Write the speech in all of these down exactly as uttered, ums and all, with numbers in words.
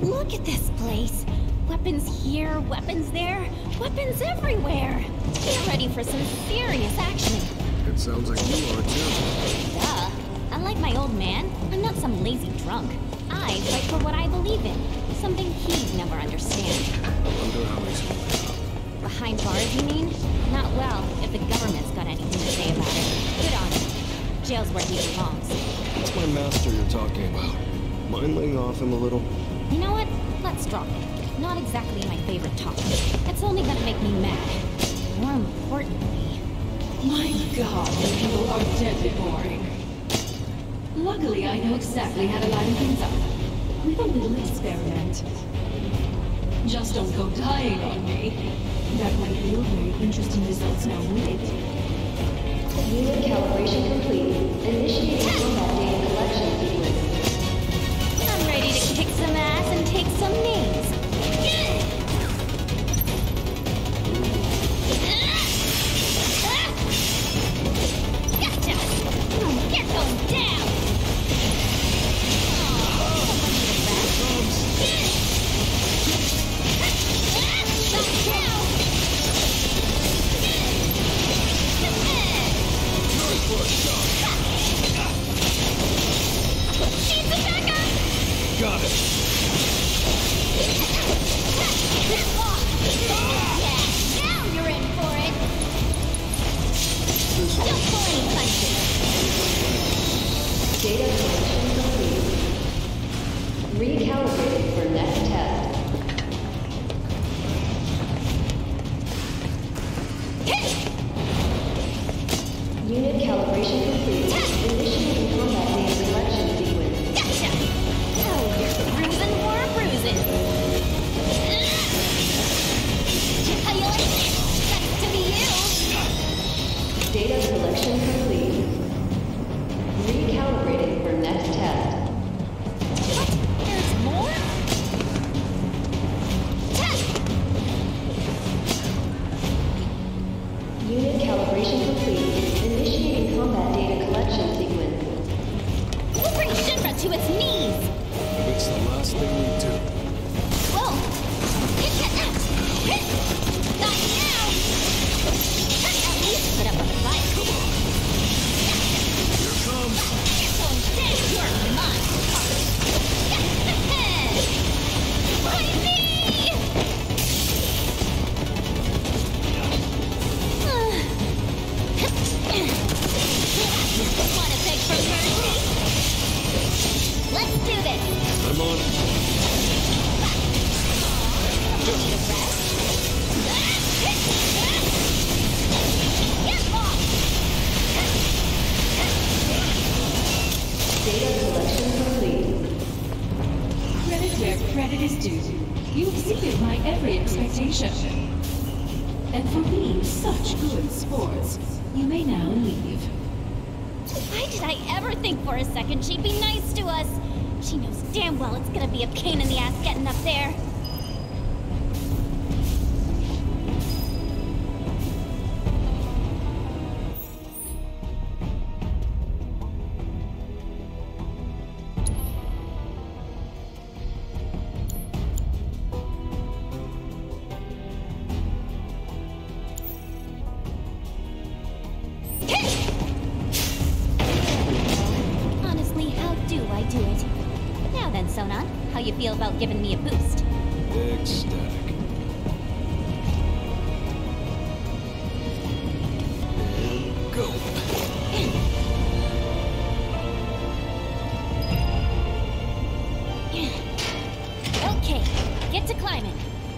Look at this place. Weapons here, weapons there, weapons everywhere. Get ready for some serious action. It sounds like you are too. Duh. Unlike my old man, I'm not some lazy drunk. I fight for what I believe in. Something he'd never understand. I wonder how he's holding up. Behind bars, you mean? Not well, if the government's got anything to say about it. Good on him. Jail's where he belongs. What's my master you're talking about? Mind laying off him a little? You know what? Let's drop it. Not exactly my favorite topic. It's only gonna make me mad. More importantly... My god, you people are deadly boring. Luckily, I know exactly how to line things up. With a little experiment. Just don't go dying on me. That might yield very interesting results now, won't it? Unit calibration complete. Initiating combat data collection sequence. I'm ready to kick some ass and take some names. Gotcha! You're going down! Got it. Yeah, now you're in for it. Don't pull any punches. Data collection complete. Recalibrated for next test. Unit calibration complete. Initiating combat data collection sequence. Gotcha! Oh, you're bruising more bruising. How you like it? That's to be you. Data collection complete. Recalibrated for next test. What? There's more? Test! Unit calibration complete. Initiating combat data collection sequence. We'll bring Shinra to its knees! If it's the last thing we do. Whoa! Hit, hit, hit! Not now! At least put up a fight. Come on. Here comes. You're going down! You're mine! Fight me! Wanna beg for mercy? Let's do this! I'm on it. You need a rest? Get off! Data collection complete. Credit where credit is due. You exceeded my every expectation. And for being such good sports, you may now leave. Why did I ever think for a second she'd be nice to us? She knows damn well it's gonna be a pain in the ass getting up there. Honestly, how do I do it? Now then, Sonon, how you feel about giving me a boost? Ecstatic. And go. Okay, get to climbing.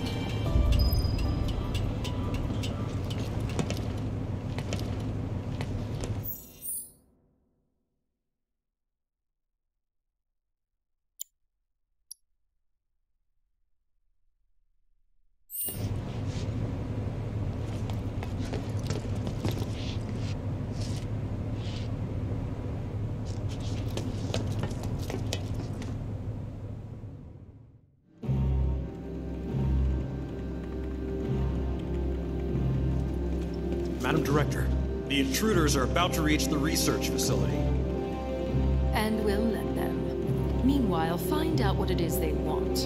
Madam Director, the intruders are about to reach the research facility. And we'll let them. Meanwhile, find out what it is they want.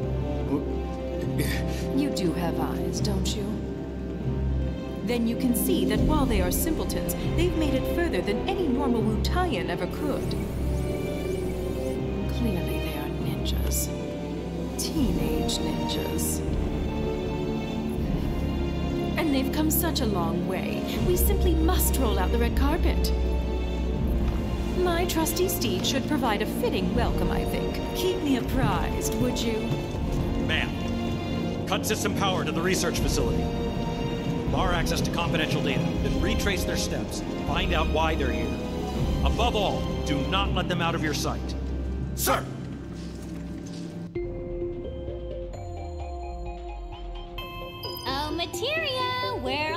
You do have eyes, don't you? Then you can see that while they are simpletons, they've made it further than any normal Wutaian ever could. Clearly they are ninjas. Teenage ninjas. And they've come such a long way. We simply must roll out the red carpet. My trusty steed should provide a fitting welcome, I think. Keep me apprised, would you? Ma'am, cut system power to the research facility. Bar access to confidential data, then retrace their steps. Find out why they're here. Above all, do not let them out of your sight. Sir! Oh, Materia, where